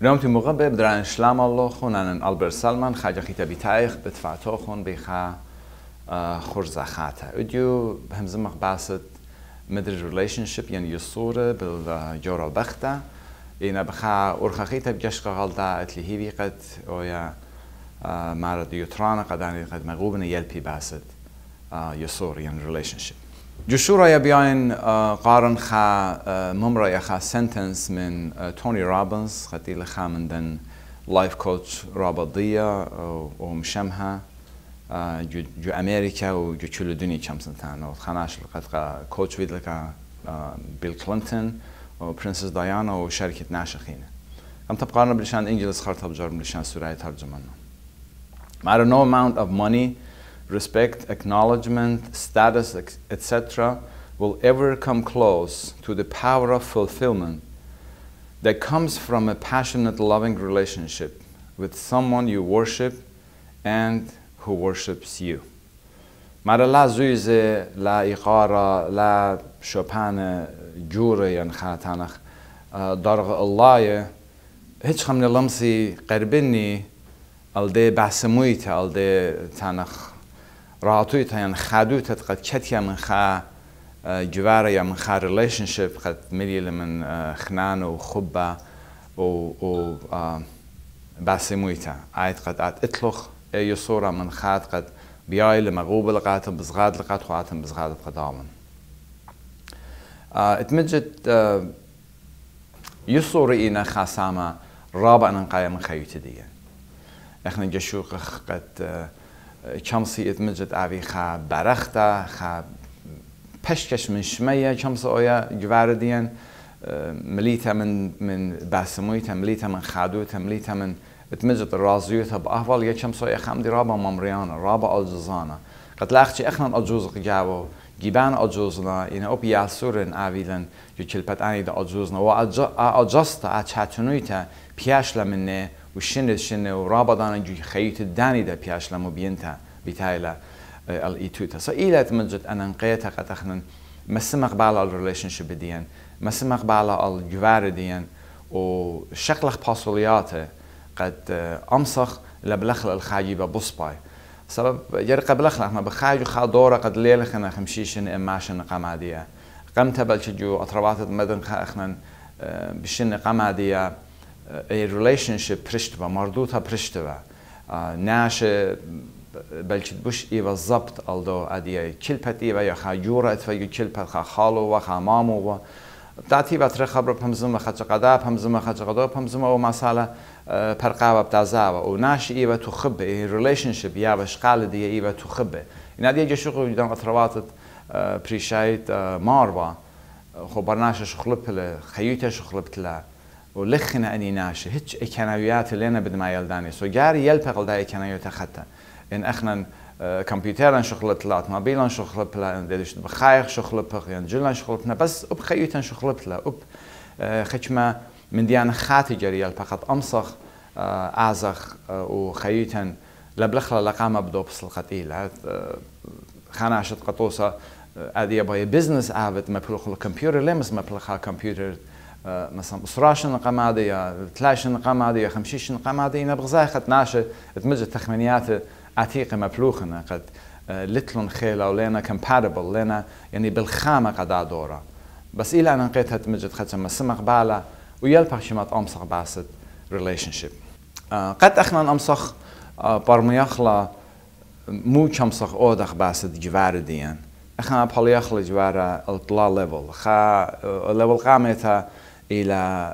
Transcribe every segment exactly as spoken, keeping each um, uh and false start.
برام تی موقع به بدران شلام الله خونن آلبرت سالمان خاجه خیت بیتایخ بتفاعته خون بیخا خورز خاطه. ودیو همزم مقباسد مدر relationship یعنی یصوره بالجور البخته. اینا بخا ورخخیت بجش قالدا اتلیهی بیقت ویا مرد یوتران قدانی قد مغوبن یلپی باسد یصور یعنی relationship. جشورا يبيان قارن خا ممرا يخا sentence من توني روبنز قتيل خا من دن لايف كوتش رابطية ومشمها جو جو أمريكا وجو كل الدنيا كم سنتان وخناش لقد كوتش فيد لك بيل كلينتون وبرنسس ديانا وشركة ناشخينة. أم تبقارنا بلشان إنجلس خرطة بجار بلشان سوريا ترجمنا. مع no amount of money, respect, acknowledgement, status, et cetera will ever come close to the power of fulfillment that comes from a passionate, loving relationship with someone you worship and who worships you. مرا لا زوزه لا إقارة لا شوبان جوري ين خاتانخ درغ الله هيش خمن لمسي قربني الدي بحسمويته الدي تانخ راتويت يعني خادوت قد كتيا من خا جواره يا من خا relationship قد مليل من خنان وخبة و و باسمويته عيد قد اطلق أي صورة من خاد قد بياي لمغوب لقات بزغاد لقات خواتم بزغاد قدامن اتمجد يصوري إنا خاسامة رابع نقايا من خيوت دي احنا جشوق قد چمسی اتمجد آوی خا برخته خا پشکش من شمیه چمس آیا جواردیان ملیت من من باسمویت ملیت من خادوت ملیت من اتمجد رازیوت بأحوال یا چمس آیا خام دی رابا ممریانه رابا آجزانه قد لاختی اخنا آجوز جاو جیبان آجوزنا این اوب یاسورن آویلن جو چلپت آنی دا آجوزنا و آجستا آچاتونویتا پیاش لمنه وشنه شنه ورابا دانا جو خيوت الداني دا بياش لمو بينتا بيتايلا الإيتوتا سو إيلا تمجد أنا نقيتا قد أخنا مسمق بالا الريليشنشيب ديان مسمق بالا الجوار ديان وشكلخ باسولياته قد أمسخ لبلخل الخاجيبة بصباي سبب يرقى بلخل احنا بخاجو خادورة قد ليلخنا خمشيشن إماشن قمادية قمت بلشجو أطرواتت مدن اخنا بشن قمادية a relationship برشتبه مربوطة برشتبه ناش بلشت بوش إيوه زبط الدو أديه كلبت إيوه يا خاجورة إتفاجو كلبت خا خالو وخا مامو و تعطي بتر خبر بمزمة خد قدا بمزمة خد قدا بمزمة ومسألة برقابة بتعزاوة وناش إيوه تخبه relationship يا بشقال دي إيوه تخبه إن أديه جشوق جدام أطرواتت بريشايت ماروا خبرناش شخلب له خيوته شخلب له ولخنا أني ناشة هيك إكناويات اللي أنا بدي ما يلداني سو جاري يلبق دا إكناويات خطة إن إحنا كمبيوترن شغلت لا موبيلن شغلت لا ديش بخايخ شغلت يعني جلنا شغلتنا بس أب خيوتن شغلت لا أب خشمة من ديان خاتي جري يلبقت أمسخ أعزخ وخيوتن لبلخلا لقامة بدوبس القتيل خنا عشت قطوسة أدي أبغى بيزنس عابد ما بلخ الكمبيوتر لمس ما بلخ الكمبيوتر مثلا أسراشن قمادية ثلاثين قمادية خمسين قمادية نبغى خد ناشة تمجد تخمينيات عتيقة مبلوخنا قد لتلون خيلة ولنا compatible لنا يعني بالخامة قد دورة بس إلى أن نقيتها تمجد خد سما سمق بالا ويلبق شمات أمسخ باسد relationship قد أخنا أمسخ برميخلا مو كمسخ أودخ باسد جوار ديان احنا بحاليخل جوارا الطلا ليفل خا ليفل قامتها الى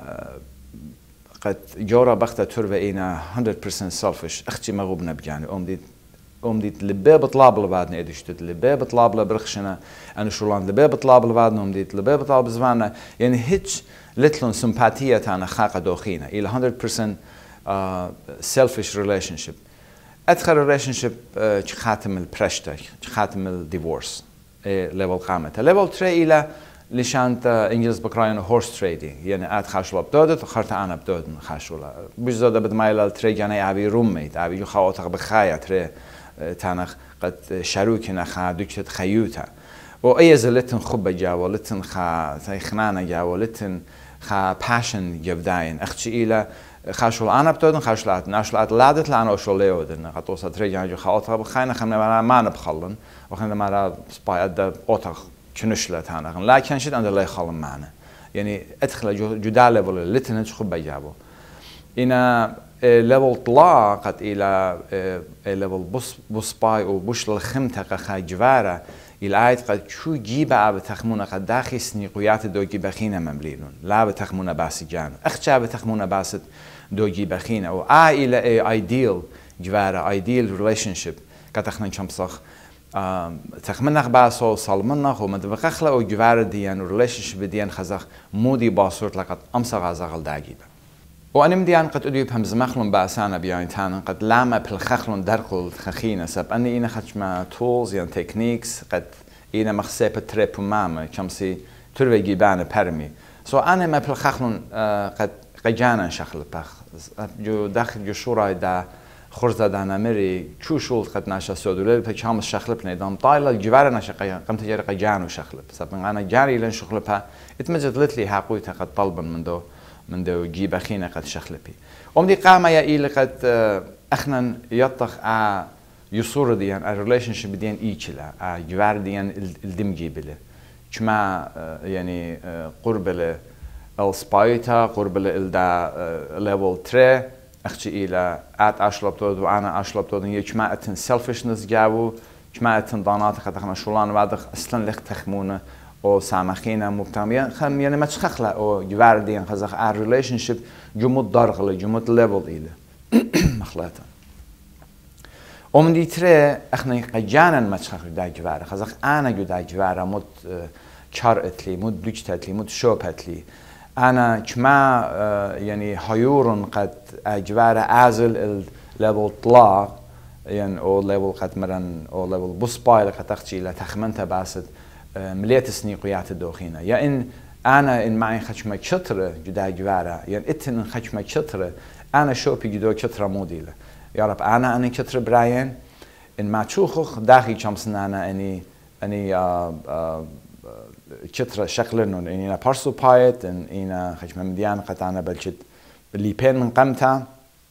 قد جورا بختا تربه اينا one hundred percent selfish اختي مغوبنا بجاني امديت امديت لباب طلاب لبعدنا ادشتت لباب طلاب لبرخشنا انا شولان لباب طلاب لبعدنا امديت لباب طلاب زماننا يعني هيك لتلون سمباتيه تاعنا خاقه دوخينا الى one hundred percent uh, selfish relationship ادخل relationship uh, خاتم البرشتة خاتم الديفورس ليفل قامته ليفل تري إلى لشانت إنجلس بكراين هورس تريدينج يعني أت خاشولا بدودت وخرت أنا بدودن خاشولا بجزء بدم إلى تري جانا أبي روميت أبي جو خاطر بخايا تري تانخ قد شروكنا خا دكتة خيوتها وأي زلتن خب جاوا لتن خا خنانة جاوا لتن خا passion جبداين أختي إلى خاشول أنا بتودن خاشلات ناشلات لادت لأنا أشول ليودن قطوسة تريجان جو خاطر بخينا خمنا ما ما نبخلن وخنا ما سباي أد أوتر شنشلت هنا لكن شد عند الله يخلن معنا يعني أدخل جدا ليفل اللي تنتج بيجابه إنا ليفل طلع قد إلى ليفل بص بص باي وبوش الخمتة خاجفارة الآيت قد شو جيبه عب تخمونه قد داخل سنيقيات دو جيبخينه ممليلون لا بتخمونه باس جان أخشى بتخمونه باس دو جيبخينه أو آ إلى ideal جواره ideal relationship كتخمن شمسخ تخمنخ باسو سلمنخ ومدبخخله أو جواره ديان relationship ديان خزخ مودي باسورت لقد أمسخ عزقل داجيبه وأنا مديان قد أديب هم زمخلون بأسانا بيان تانا قد لامة بالخخلون درقل خخينة سب أني إنا خشما tools يعني techniques قد إنا مخسيبة تريبو ماما كمسي تروي جيبانا برمي سو أنا ما بالخخلون قد قجانا شخل بخ جو داخل جو شورا دا خرزة دانا مري شو شول قد ناشا سودولي بك هامس شخل بنيدام طايلة الجوارة ناشا قم تجاري قجانو شخل سب أنا جاري لن شخل بها اتمجد لتلي حقويتا قد طلبا من دو من دو جيب أخينا قد شخلبي أم دي قامة يا إيل قد أخنا يطخ ع يصور ديان ع relationship ديان إيشلا ع جوار ديان الدمجي بله كما يعني قرب له السبايتا قرب له الدا level three أختي إلى أت أشلب تود وأنا أشلب تود هي كما أتن selfishness جاو كما أتن ضانات قد أخنا شولان بعد أصلا لك تخمونه او سامخينا مبتميا خم يعني ما تخخله او جواردين خزخ ا relationship جمود دارغله جمود level إله مخلاتا ومن دي تري اخنا قجانا ما تخخ دا جوار خزخ انا جو دا جوار مود چار اتلي مود بلوچ اتلي مود شوب اتلي انا كما يعني هيورن قد جوار ازل level طلا يعني او level قد مرن او level بوس بايل قد تختي لا تخمنته باسد مليت سنيقيات الدوخينة يا إن أنا إن معي خشمة شطرة جدا جوارة يعني إتن خشمة شطرة أنا شو بيجدو شطرة موديلة يا رب أنا أنا شطرة براين إن ما تشوخ داخل شمسنا أنا إني إني شطرة شكلًا إن أنا بارسو بايت إن أنا خشمة مديان قط أنا بلشت اللي بين من قمتها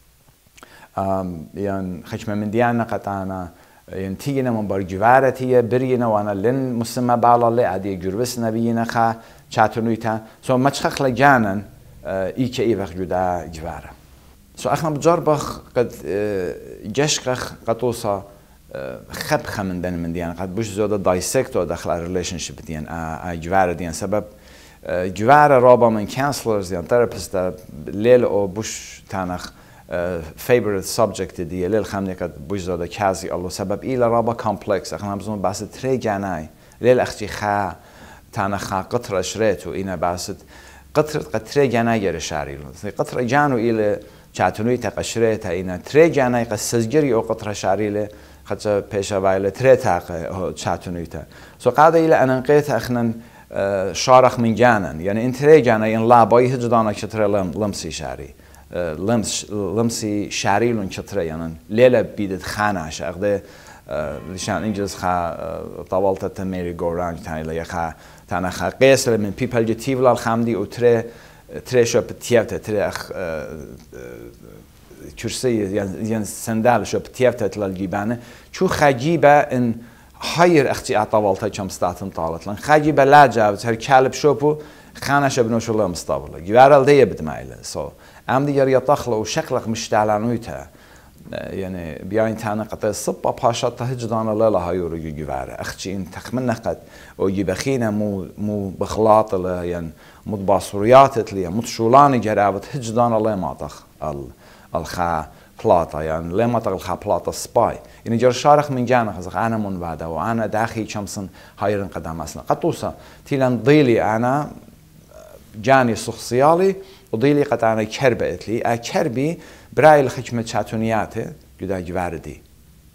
يعني خشمة مديان قط أنا يعني تيجينا من برجوارتي برينا وأنا لين مسمى بالله عادي جربسنا بينا خا شاتونيتا سو ما تخخ لجانا إيش إيه وقت جدا جواره سو أخنا بجربخ قد جشخ قطوسا خب خمن دن من ديان قد بوش زودا دايسكتو داخل الريليشنشيب ديان ا جواره ديان سبب جواره رابا من كانسلرز ديان ثيرابيست ليل او بوش تانخ favorite subject دي اللي الخمني قد بوجد كازي الله سبب إلى رابا complex أخنا بزون بس تري جاناي ليل أختي خا تانا خا قطرة شريتو إنا بس قطرة قد تري جاناي يرشاري له قطرة جانو إلى شاتوني تقشريتها إنا تري جاناي قد سجري أو قطرة شاري له قد بيشا بايله تري تاق شاتوني تا سو قاعدة إلى أن نقيت أخنا شارخ من جانا يعني إن تري جاناي إن لا باي هجدانا شتري لم لمسي شاري لمس لمسي شعري لون شطرة يعني ليلة بيدت خانة شغله لشان إنجلس خا طاولت تميري جورانج تاني ليا خا تانا خا قيس من بيبل جتيف للخامدي وتري تري شو بتيافته تري أخ كرسي يعني يعني سندال شو بتيافته للجيبانة شو خجيبة إن هاير اختي طاولت كم ستاتن طالت لان خجيبة لا جاب هر كالب شوبو خانة شبنوش الله مستقبله جوار الدية بدمايله سو أم ديار يطخله وشكلك مشتعلانويتها يعني بيان تانا قطع الصبة باشات تهجدان الله لا هايورو جواره أختي إن تخمنا قد وجبخينا مو مو بخلاط له يعني مو باصوريات ليه مو شولاني جرابت هجدان الله ما طخ ال الخا بلاطة يعني ليه ما طخ الخا بلاطة سباي يعني جر شارخ من جانا خزق أنا من بعده وأنا داخل شمسن هايرن قدام أصلا قطوسة تيلان ضيلي أنا جاني شخصيالي وضيلي قد أنا كربة إتلي أكربي براي الخشمة شاتونياته جدا جواردي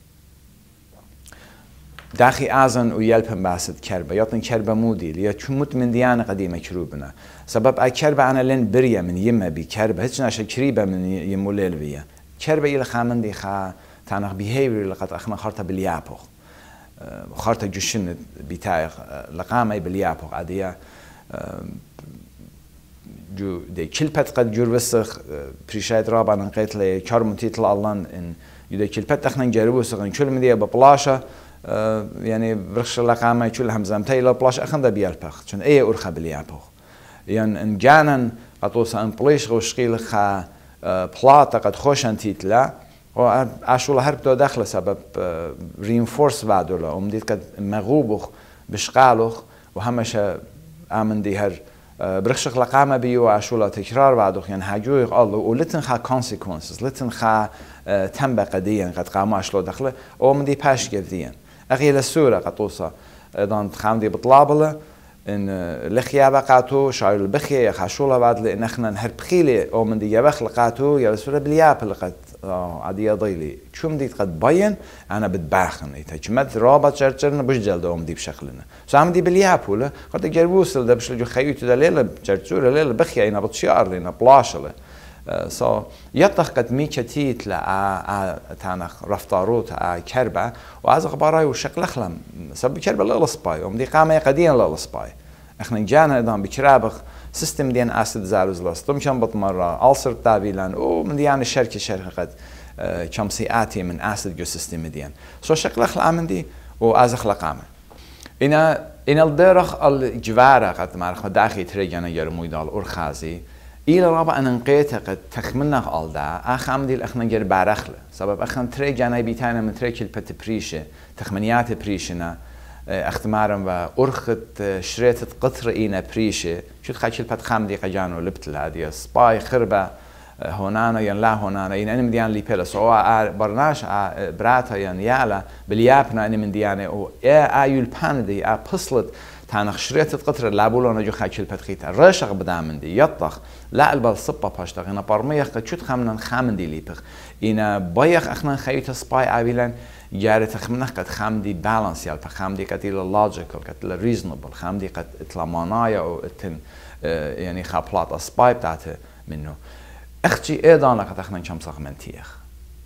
داخي آزن ويلبن باسد كربة يطن كربة مودي ليا تشمت من ديانة قديمة كروبنا سبب أكربة أنا لين بريا من يمة بكربة هتش ناشا كريبة من يمو ليل بيا كربة إلى خامن دي خا تانخ behavior لقد أخنا خارطة باليابو خارطة جوشن بتاعي لقامة باليابو عادية جو دي كلبت قد جور وسخ بريشات رابع نقيت لي كارمتي طلع لان إن يدي كلبت إحنا نجربه سخن كل مديا ببلاشة يعني برخش لقامة يشول همزام تيلا بلاش أخن ده بيالبخ شن أي أرخى بليابه يعني إن جانا قطوسا إن بليش غوشقيل خا بلاطة قد خوشن تيتلا وعشول هرب دو داخل سبب رينفورس بعدولا ومديت قد مغوبخ بشقالخ وهمش آمن دي هر برخش لقامة بيو عشول تكرار بعدوخ يعني هجوي الله ولتن خا consequences لتن خا تنبقى ديان قد قاموا عشلو داخله ومدي باش جفديان أخي للسورة قطوسا دان خامدي بطلابله إن لخيا بقاتو شايل البخية خاشولا بعد لأن إحنا نهرب خيلي أو من دي يبخ لقاتو يا للسورة بلياب لقد عادية ضيلي شو مدي قد بين أنا بتباخن يتجمد رابط شرشرنا بش جلد أو مدي بشكلنا سو عم دي بلياب ولا قد جربوس ده بش لجو خيوتو ده ليلة شرشورة ليلة بخية إنا بتشيار لنا بلاشله سو يطخ قد ميشتيت لا تانخ رفتاروت ا كربه وعز اخباراي وشكل خلم سب كربه لا سباي ومدي قامه قدين لا سباي احنا جانا دام بكرابخ سيستم دين اسيد زالوز لاستم كان بتمره السر تابيلان او من يعني الشركه شركه قد كمسي اتي من اسيد جو سيستم دين سو شكل خلام دي وعز خلقامه انا ان الدرخ الجواره قد ما داخل تريجنا يرموي دال اورخازي إلى رابع أن نقيت قد تخمننا قالدا أخام دي الأخنا جر بارخله سبب أخن تري جاناي بيتانا من تري كل بت بريشة تخمنيات بريشنا اختمارا وأرخت شريت قطر إينا بريشة شو تخاش البت خام دي قجانو لبت هذه سباي خربة هونانا ين لا هونانا ين أنا مديان لي بيلا سواء برناش براتا ين يالا باليابنا أنا من ديانة أو آيو البان دي أبصلت تانخ شريت قطر لابولونا جو خاش البت خيتا رشق بدامن دي يطخ لا البال صبا باشتغ إنا برميخ قد شوت خامنا خامن دي ليبخ إنا بايخ أخنا خيوت سباي عابيلان جاري تخمنخ قد خام دي بالانس يالبخ خام دي قد إلا لوجيكال قد إلا ريزنبل خام دي قد إتلا مانايا أو إتن يعني خابلات سباي بتاعته منه أختي إيضانا قد أخنا نشام سغمنتيخ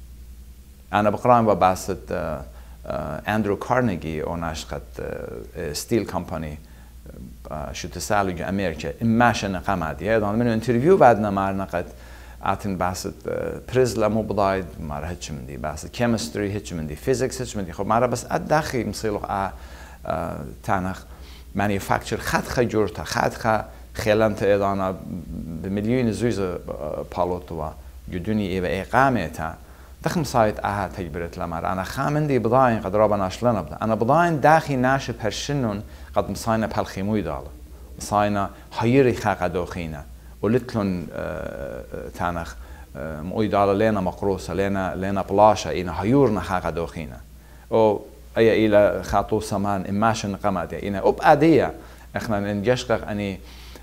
أنا بقرأن بباسط أندرو كارنيجي أو ناش قد ستيل كومباني شو تسألوا جو أمريكا إماشا نقام عادي هذا منو انترفيو بعدنا معنا قد عطن بحث بريزلا مو بضايد مار هتش من دي بحث كيمستري هتش من دي فيزيكس هتش من دي خب مارا بس أداخي مصيلو آ تانخ مانيفاكتشر خد خجورتا خد خ خيلانت إيضانا بمليون زوزة بالوتوا جدوني إيه إقامتها دخم سايت آها تجبرت لمر أنا خامن دي بضاين قد رابا ناشلنا بدا أنا بضاين داخي ناشب هرشنون قد مصاينا بهالخيموي دالا مصاينا هيري خاقا دوخينا ولتلون تانخ موي دالا لينا مقروسة لينا لينا بلاشا إينا هيورنا خاقا دوخينا أو أي إلى خاطو سمان إماشن قمات إينا أب أدية إحنا ننجشقق أني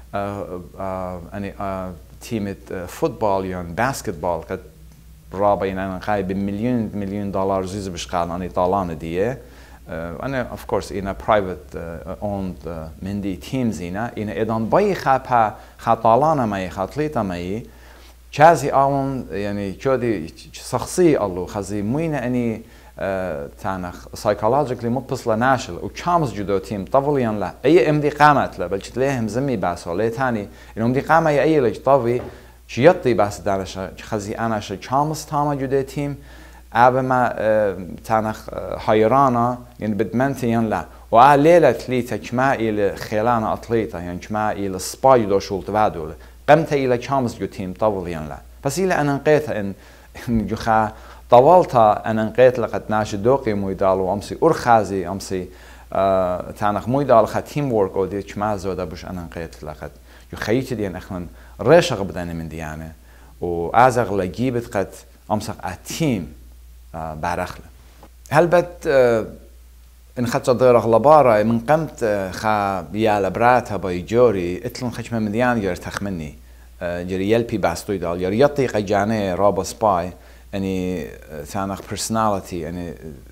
أني تيمة فوتبال يون باسكتبال قد رابعين أنا خاي بمليون مليون دولار زيز بشقال أنا طالان ديه أنا of course إنا private owned من دي teams إنا إنا إذا باي خابها خطالانة ماي خطليتا ماي شازي أون يعني كودي شخصي الله خزي موينة أني تانخ psychologically متصلة ناشل وشامس جدو تيم طفليان لا أي أمدي قامت لا بل تلاهم زمي باسو ليه تاني إنه أمدي قامة أي لج طفي شيطي بس دارش خزي أنا ش شامس تاما جدو تيم أبا ما تانخ حيرانا يعني بدمنتين لا وعليلة تليتا كما إلى خيلانا أطليتا يعني كما إلى سباي دو شولت بعدول قمت إلى شامس جو تيم طفليان لا بس إلى أنا نقيتها إن جخا طولتها أنا نقيت لقد ناش دوقي مويدال وأمسي أرخازي أمسي آه تانخ مويدال خا تيم وورك أو دي كما زودا بش أنا نقيت لقد جو خيتي دي أخلن ريشة بدأنا من ديانة وأزغ لجيبت قد أمسك التيم آه بارخله هل بت آه إن خدت ضيرة غلبارة من قمت آه خا بيالا براتها بايجوري اتلون خشمة من ديانة جر تخمني آه جري يلبي باستوي دال جري يطيق جاني رابا سباي يعني ثانخ personality يعني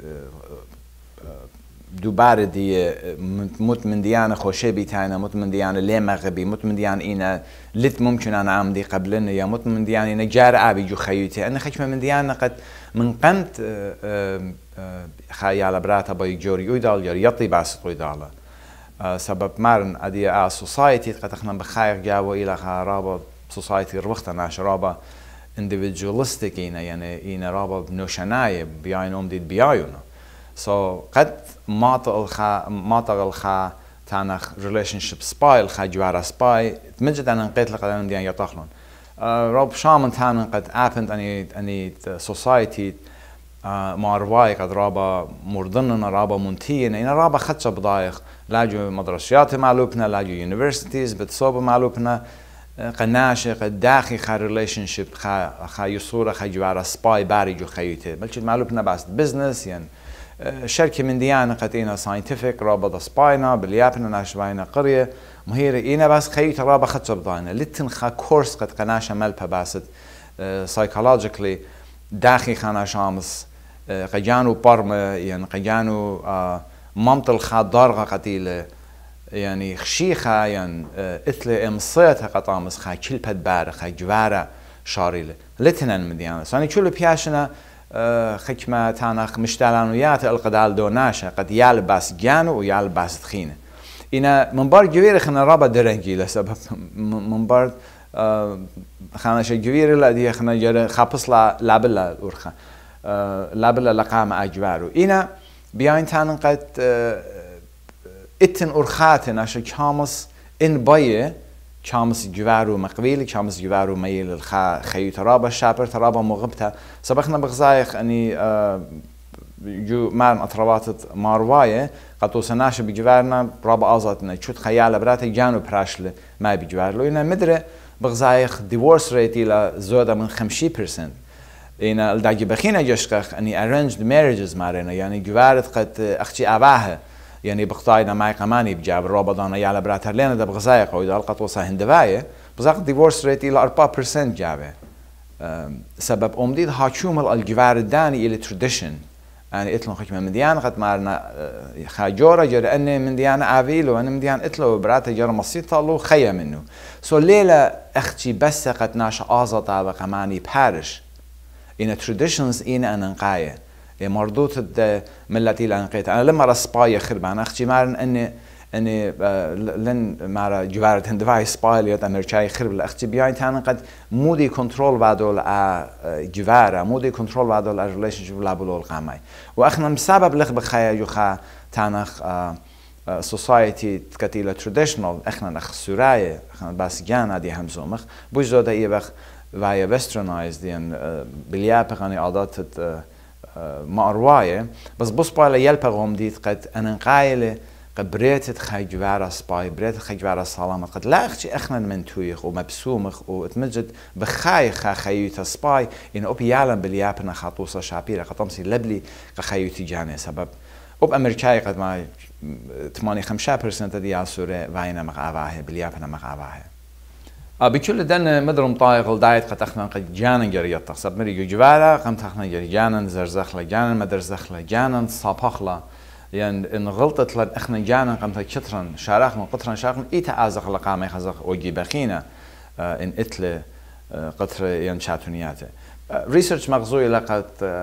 دوباره دي مت من ديانة خوشي بيتانا مت من ديانة ليه مغبي مت من ديانة إنا لت ممكن أنا عمدي قبلنا يا مت من ديانة إنا جار أبي جو خيوتي أنا خشمة من ديانة قد من قمت خيال براتا باي جوري ويدال يطي باسط ويدالا سبب مارن أدي آ society قد إحنا بخير جاوا إلى رابا society روحنا ناش رابا individualistic إنا يعني إنا رابا بنوشناي بياين أم ديد بيايونا so قد ما تلخا ما تلخا تانخ relationship سباي الخا جوارا سباي تمجد أنا نقيت لقد أنا ديان يطخلون راب شامن تانا قد happened أني أني society مارواي قد رابا مردننا رابا منتينا إن رابا خدش بضايق لاجو مدرسيات معلوبنا لاجو universities بتصوب معلوبنا قناشة قد داخل خا relationship خا خا يصورة خا جوارا سباي باري جو خيوته بلش معلوبنا بس business يعني شركة من ديانة قد إنا scientific رابا سباينا باليابنا ناشباينا قرية مهيرة إنا بس خيوته رابا خدش بضاينا لتن خا كورس قد قناشة ملبا باسد psychologically داخل خانا شامس قجانو برمة يعني قجانو منطل خاد دارغة قتيلة يعني خشيخة يعني إثل إمصيتها قطامس خا كلبت بار خا جوارة شاريلة لتنن مديانة ساني شو لبياشنا خكمة تانخ مشتالانويات القدال دوناشة قد يال باس جانو ويال باس تخينة إنا من بار جويرة خنا رابا درنجي لسبب من بار خانا شي جويرة لا دي خنا جرى خابص لا لابلا الأورخة لابلا لقام أجوارو إنا بيان تانن قد اتن أورخاتن عشان كامس إن بايه كامس جوارو مقبيل كامس جوارو ميل الخا خيو ترابا شابر ترابا مغبتها سبقنا بغزايق أني جو مارن أطروات مارواية قد توصناش بجوارنا رابا آزاتنا شوت خيالة براتي جانو براشل ما بجوارلو إنا مدري بغزايق divorce rate إلى زودة من خمسين بالمئة إنا الداجي بخينا جشقخ أني arranged marriages مارينا يعني جوارت قد أختي أباها يعني بقطاينا معي كماني بجاب رابضانا يالا براتر لنا ده بغزايق وإذا القط وصا هندفاية بغزايق divorce rate إلى أربعة بالمئة جابه سبب أمديد هاتشومل الجوار الداني إلى tradition يعني إتلون خكمة من ديانة قد مارنا خاجورة جرى أني من ديانة عابيل وأنا من ديانة إتلو براتا جرى مصيطة له خيا منه سو ليلة أختي بس قد ناش آزطة وكماني بارش إن traditions إنا أنا نقاية مردوت ملتي لانقيت أنا لما رسباية خربان أنا أختي مارن أني أني لن مارا جوارة هندفاي سبايليات أمريكاي خرب لأختي بياين تانا قد مودي كنترول بعدول جوارة مودي كنترول بعدول الريليشنشيب لابلول قامي وأخنا مسبب لخ بخيا جوخا تانخ سوسايتي كتيلة تراديشنال أخنا نخ سوراية أخنا بس جانا دي همزومخ بوش زودا يبخ ويا ويسترنايز دين بليابغاني عادات ما أرواية بس بص بالا يلبغهم ديت قد أنا قايلة قد بريتت خي جوارة سباي بريتت خي جوارة سلامة قد لا أختي أخنا من تويخ ومبسومخ وتمجد بخايخ خيوتا سباي إن أبي يعلم باليابنا خاطوسة شابيرة قد تمسي لبلي خيوتي جاني سبب أب أمريكاي قد ما ثمانية خمسة بالمئة دي عصورة وينا مقعباها باليابنا مقعباها بكل دن مدرم طايق الدايت قد أخنا قد جانن جريت تقصد مريجو جوارة قمت أخنا جري جانن زرزخلة جانن مدرزخلة جانن صابخلة يعني إن غلطت لن أخنا جانن قمت كترن شارخ من قطرن شارخ إيتا آزخ لقامي خزخ وجي بخينا إن إتل قطر يعني شاتونياته ريسيرش مغزوي لقد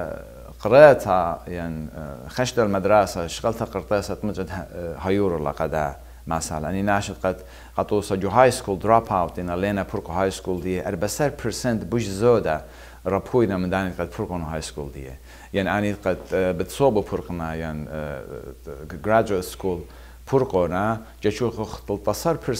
قرأتها يعني خشت المدرسة شغلتها قرطاسة مجد هيور لقدا مثلا أني ناشط قد قد توصل جو هاي سكول دروب أوت إن لينا بركو هاي سكول دي أربعة بالمئة بوش زودة رابوينا من داني قد بركو هاي سكول دي يعني أني قد بتصوبوا بركنا يعني graduate school بركونا جشو ثلاثة عشر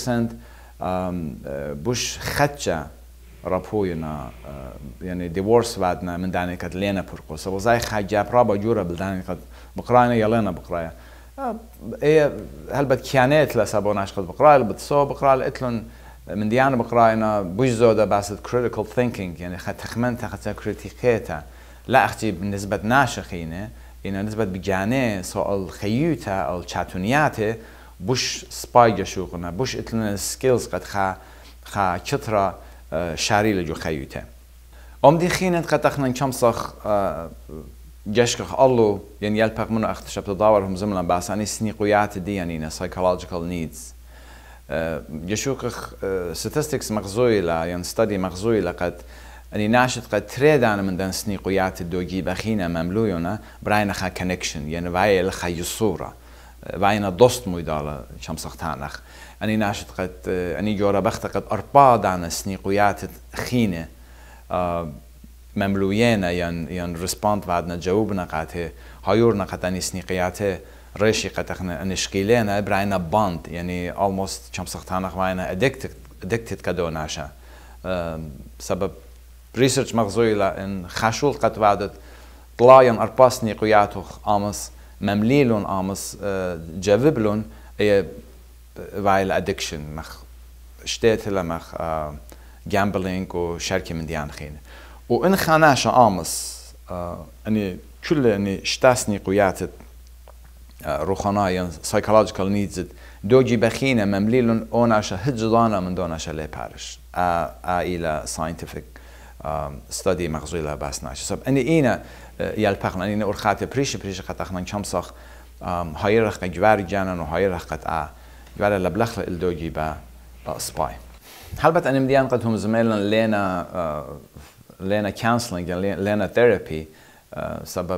بالمئة بوش خدشة رابوينا يعني ديورس بعدنا من داني قد لينا بركو سو زي خاجة برابا جورا بالداني قد بقرانا يلينا بقرايا إيه هل بتكيانات لسابوناش قد بقرأ بتصوب بقرأ إتلون من ديانة بقرأنا بوجزودة بس critical thinking يعني خد تخمنتها خد كريتيكيتها لا أختي بالنسبة ناشخينة إن نسبة بجانة سؤال خيوتها أو الشاتونياته بوش سبايجة شوقنا بوش إتلون skills قد خا خا كترة شاري لجو خيوتها أم دي خينة قد أخنا نشمسخ جشك الله يعني يلبق منه اختشاب تداورهم زملا بس أني سنيقيات دي يعني psychological needs جشوك statistics مغزوي لا يعني study مغزوي لقد أني ناشط قد تريدانا من دان سنيقيات الدوجي بخينا مملويونا براينا خا connection يعني باي لخا يصورة وعينا دوست مويدالا شمسخ تانخ أني ناشد قد أني جورا بخت قد أربعة دعنا سنيقويات خينة مملوينا ين ين ريسبوند بعدنا جاوبنا قاته هايورنا قد أني سنيقيات ريشي قد احنا أني شقيلينا براينا باند يعني almost شمسخ تانخ وعينا addicted addicted كدو ناشا سبب ريسيرش مغزوي لأن خشول قد بعدت طلاين أربعة سنيقوياتو آمس ممليلون آمس جاوبلون اي وعيل ادكشن مخ شتيت مخ جامبلينج وشركة من ديان خينة وإن خاناشا آمس أني كل أني شتاسني قويات روحانيا psychological needs دوجي بخينة ممليلون أوناشا هجدانا من دوناشا لي بارش إلى scientific study مغزولة بس ناشا سب أني إينا يالبخنا أني أرخاتي بريش بريش قد أخنا كمسخ هايرخ قد جوار جانا وهايرخ قد آ جوار لبلخ الدوجي با سباي هلبت أن مديان قد هم زميلنا لينا لينا counseling لينا therapy سبب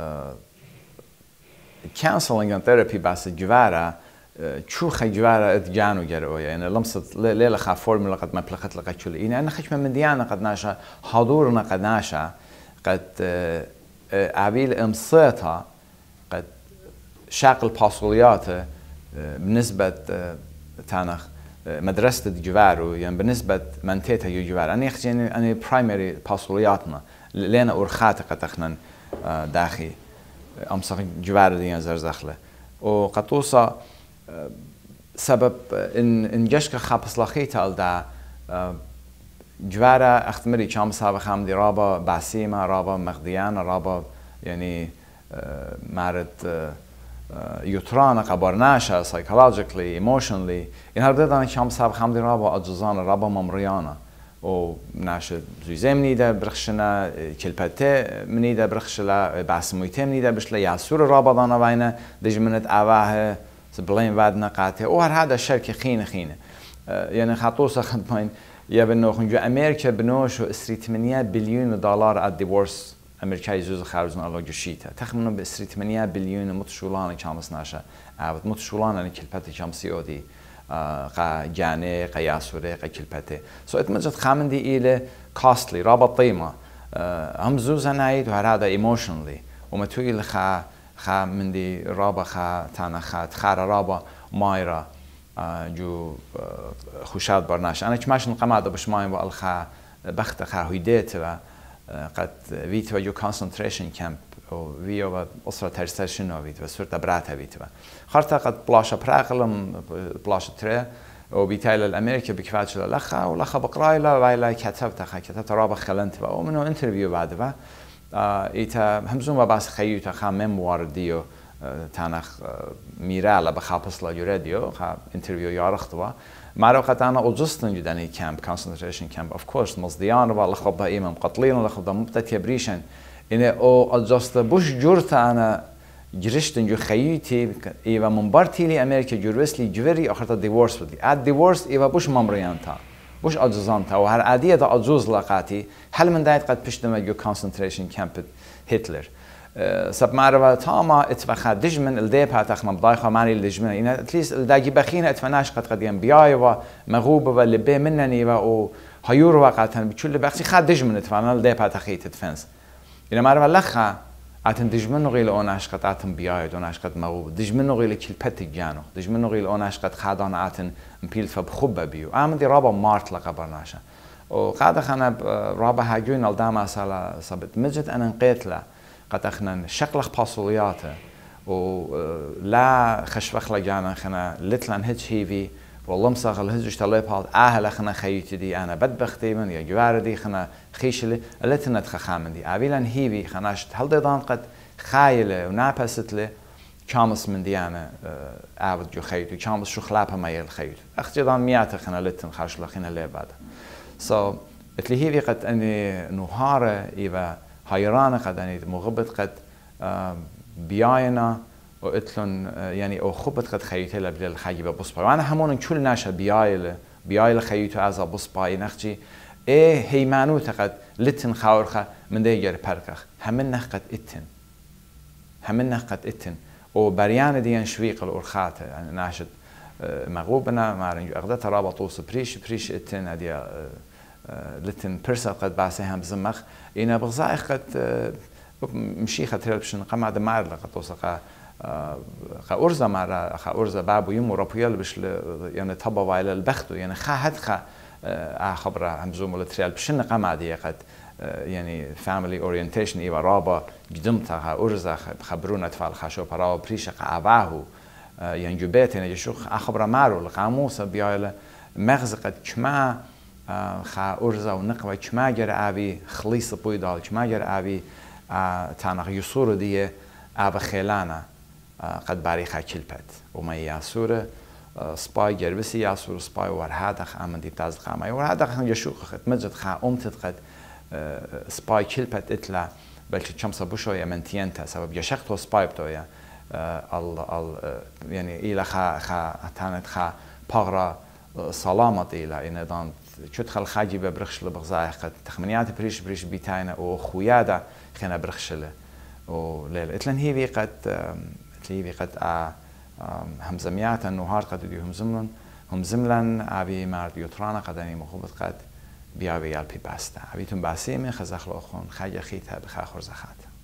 counseling and therapy بس جوارا شو خي جوارا اتجانو جرويا يعني لمست ليلة خا فورمولا قد ما بلخت لقد شو لقينا أنا خش من مديانا قد ناشا حضورنا قد ناشا قد عبيل امصيتها قد شاقل باصولياته بالنسبة تانخ مدرسة جوارو يعني بالنسبة منتيتها يو جوار أنا يخشي أنا برايمري باصولياتنا لينا أورخات قد أخنا داخي أمسخ جوار دي زرزخله وقد توصى سبب إن إن جشك خابس لخيتها دا جوارا اختمري شام سابق خام دي رابا باسيمة رابا مغديان رابا يعني مارد يوترانا قبرناشا psychologically emotionally إن هربدا دانا شام سابق خام دي رابا أجزانا رابا ممريانا و ناشد زوزي منيدا برخشنا كلبته منيدا برخشلا باسمويته منيدا بشلا ياسور رابا دانا باينا ديج منت أواه سبلين بعدنا قاته و هر هذا الشركة خينة خينة يعني خاطوسا خدمين يا بنو خنجو أمريكا بنوشو اسري ثمانية بليون دولار الديورس أمريكا يزوز خارجنا الله جشيته تخمنوا باسري ثمانية بليون متشولان كامس ناشا عود متشولان أنا كلبته كامسي أودي قا جاني قا ياسوري قا كلبته سو اتمجد خامن دي إلى costly رابط قيمة هم زوز نايد وهر هذا emotionally وما تويل خا خا من دي رابا خا تانا خا تخار رابا مايرا جو خوشاد برناش أنا كماش نقماد بش ماي والخا بخت خا هيدات و قد ويت و جو concentration camp و ويو أسرة ترسشن و ويت و صورت برات ويت و خرطة قد بلاشة براقلم بلاشة ترى و بيتايل الأمريكا بكفاتش لخا ولخا بقرايلا وعيلا كتبت خا كتبت رابا خلنت و ومنو انترفيو بعد و إيتا همزوم بس خيوتا خا ميموار ديو تانخ ميرالا بخابس لا يراديو خا انترفيو يارختوا مرا وقت أنا أجستن جداني كامب concentration camp of course مصديان ولا خبا إيمم قتلين ولا خبا مبتدئ كبريشن إنه أو أجست بوش جرت أنا جرشتن جو خيوتي إيوا منبرتي لي أمريكا جروسلي جوري آخرت ديورس بدي أد ديورس إيوا بوش ممريانتا بوش أجزانتا وهر عادية دا أجوز لقاتي هل من دايت قد بشتم جو concentration camp هتلر سب معرفة تاما اتفخا دجمن الديب هاتخنا بضايخة ماني الدجمن إن أتليس الداجي بخينا اتفناش قد قد ين بياي و مغوبة و لبي منني و هيور وقتها بتشول بخسي خا دجمن اتفنا الديب هاتخي تدفنس إن معرفة لخا عتن دجمن غيل أوناش قد عتن بياي دوناش قد مغوبة دجمن غيل كل بت جانو دجمن غيل أوناش قد خادان عتن مبيل فبخبة بيو عمدي رابا مارت لقبرناشا وقاعدة خنا رابا هاجون الدام أسألة صبت مجد أنا نقيت له قد أخنا شكلخ باصولياته ولا خشفخ لجانا خنا لتلان هج هيفي والله مساغل هجش طلب هاد أهل خنا خيوتي دي أنا بدبختي من يا جوار دي خنا خيشلي لتنا تخخامن دي عبيلان هيفي خناشت هل ديدان قد خايلة ونابست لي شامس من دي أنا عبد جو خيوتي شامس شو خلابها ما يل خيوتي أخت جدان ميات خنا لتن خاش لخنا لي بعد so اتلي هيفي قد أني نهارة إيوا هايرانا قد أني مغبط قد بياينا وإتلون يعني أو خبط قد خيوتي لبلي الخيبة بصباي وأنا همون كل ناشا بيايل بيايل خيوتو أزا بصباي نخجي إيه هيمانو تقد لتن خاورخة من ده يجري بركخ همن قد إتن همن قد إتن وبريان ديان شويق الأرخات يعني ناشد مغوبنا مع رنجو أغدت رابطوس بريش بريش اتن هدي لتن برسا قد باسيهم بزمخ إنا بغزائي قد مشي خطير بشن قمع دمار لقد توسقا خا أرزا مع خا أرزا بابو يمو رابيال بش يعني تبا وايل البختو يعني خا هد خا خبره همزوم ولا تريال بشن قمع دي قد يعني family orientation إيوا رابا قدمتها خا أرزا خبرونا تفعل خاشو برا بريش قعباهو يعني جبت يعني جشوخ أخبر مارو القاموس بياله مغز قد كما خا أرزا ونقوى كما جر أبي خليص بويدال كما جر أبي تانغ يسور دي أبا خيلانا قد باري خا كلبت وما ياسور سباي جربسي ياسور سباي ورهادخ أمن دي تاز خامي ورهادخ جشوخ مجد خا أمتد قد سباي كلبت إتلا بلش شمسة بوشوية من تينتا سبب يشقتو سباي بتويا ال ال يعني إلى خا خا تانت خا باغرا سلامة إلى إن دان تدخل خاجي ببرخش لبغزاي قد تخمنيات بريش بريش بيتاينا وخويادا خنا برخشله وليل إتلن هي بي قد إتلي بي قد همزميات النهار قد ديو همزملن همزملن أبي مرد يطرانا قدني مخوبت قد بيا بيال بي باستا أبيتون باسيمي خزخلو خون خاجة خيتها بخاخر زخات